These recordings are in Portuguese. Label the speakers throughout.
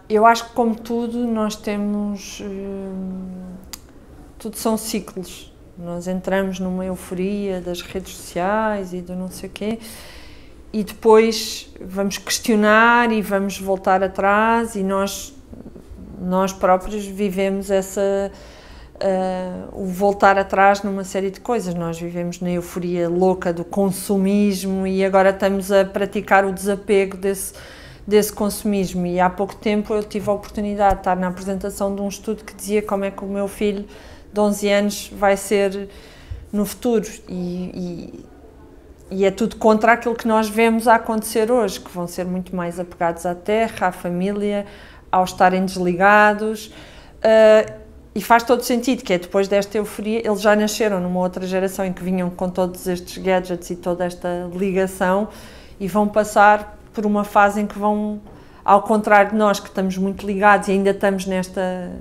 Speaker 1: Eu acho que, como tudo, nós temos... tudo são ciclos. Nós entramos numa euforia das redes sociais e do não sei o quê, e depois vamos questionar e vamos voltar atrás, e nós próprios vivemos o voltar atrás numa série de coisas. Nós vivemos na euforia louca do consumismo e agora estamos a praticar o desapego desse consumismo. E há pouco tempo eu tive a oportunidade de estar na apresentação de um estudo que dizia como é que o meu filho de 11 anos vai ser no futuro, e é tudo contra aquilo que nós vemos a acontecer hoje, que vão ser muito mais apegados à terra, à família, ao estarem desligados, e faz todo sentido, que é depois desta euforia, eles já nasceram numa outra geração em que vinham com todos estes gadgets e toda esta ligação, e vão passar por uma fase em que vão, ao contrário de nós, que estamos muito ligados e ainda estamos nesta...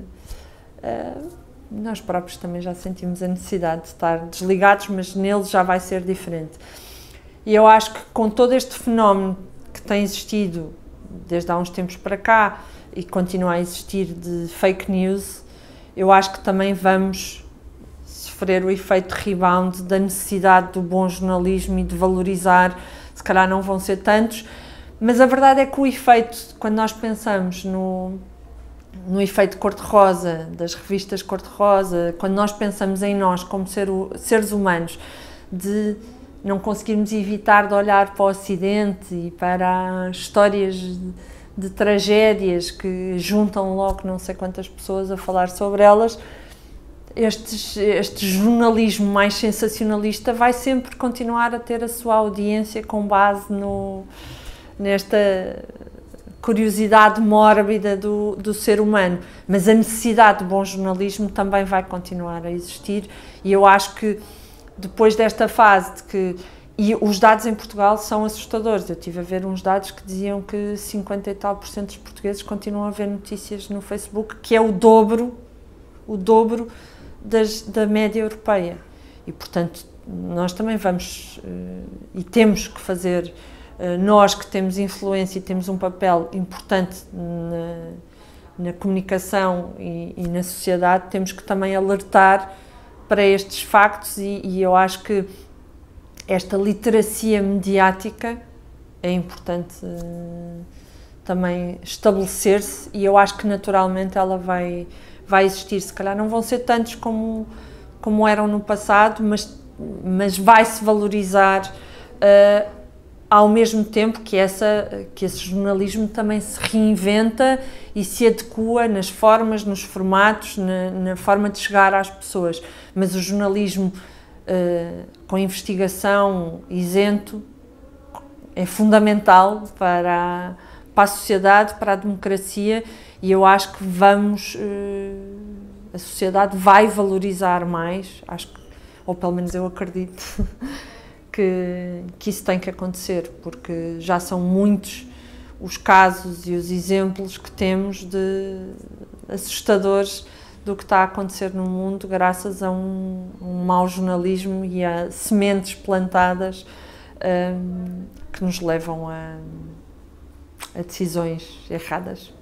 Speaker 1: nós próprios também já sentimos a necessidade de estar desligados, mas neles já vai ser diferente. E eu acho que com todo este fenómeno que tem existido desde há uns tempos para cá e continua a existir de fake news, eu acho que também vamos sofrer o efeito rebound da necessidade do bom jornalismo e de valorizar. Se calhar não vão ser tantos, mas a verdade é que o efeito, quando nós pensamos no efeito cor-de-rosa, das revistas cor-de-rosa, quando nós pensamos em nós como seres humanos, de não conseguirmos evitar de olhar para o Ocidente e para as histórias de tragédias que juntam logo não sei quantas pessoas a falar sobre elas, este jornalismo mais sensacionalista vai sempre continuar a ter a sua audiência com base nesta curiosidade mórbida do ser humano, mas a necessidade de bom jornalismo também vai continuar a existir, e eu acho que depois desta fase de que... E os dados em Portugal são assustadores. Eu estive a ver uns dados que diziam que 50 e tal % dos portugueses continuam a ver notícias no Facebook, que é o dobro da média europeia. E, portanto, nós também vamos e temos que fazer, nós que temos influência e temos um papel importante na comunicação e na sociedade, temos que também alertar para estes factos, e eu acho que esta literacia mediática é importante também estabelecer-se, e eu acho que naturalmente ela vai existir. Se calhar não vão ser tantos como eram no passado, mas vai-se valorizar ao mesmo tempo que esse jornalismo também se reinventa e se adequa nas formas, nos formatos, na forma de chegar às pessoas. Mas o jornalismo com investigação isento é fundamental para a sociedade, para a democracia, e eu acho que a sociedade vai valorizar mais, ou pelo menos eu acredito, que isso tem que acontecer, porque já são muitos os casos e os exemplos que temos de assustadores do que está a acontecer no mundo graças a um mau jornalismo e a sementes plantadas que nos levam a decisões erradas.